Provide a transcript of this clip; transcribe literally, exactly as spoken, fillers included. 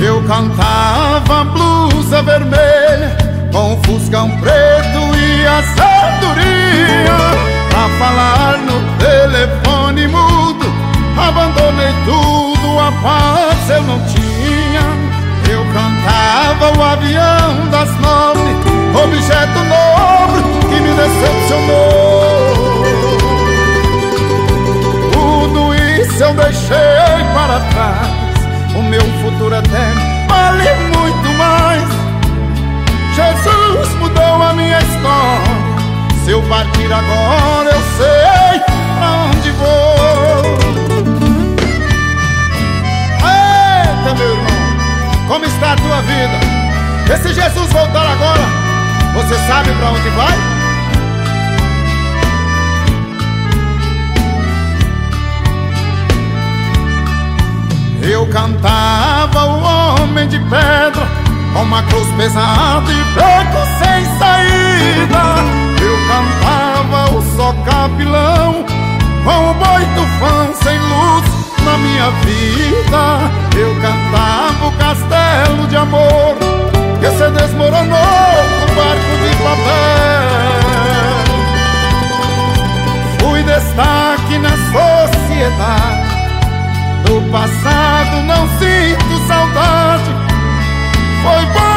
Eu cantava blusa vermelha com o fuscão preto e a sabedoria. Pra falar no telefone mudo, abandonei tudo, a paz eu não tinha. Eu cantava o avião das nove, objeto nobre que me decepcionou. Tudo isso eu deixei para trás, o meu futuro eterno vale muito mais. Jesus mudou a minha história, se eu partir agora eu sei pra onde vou. Eita, meu irmão, como está a tua vida? E se Jesus voltar agora, você sabe pra onde vai? Eu cantava o homem de pedra com uma cruz pesada e beco sem saída. Eu cantava o só capilão com o boi tufão sem luz na minha vida. Eu cantava o castelo de amor que se desmoronou com barco de papel. Fui destaque na sociedade, do passado não sinto saudade. Foi bom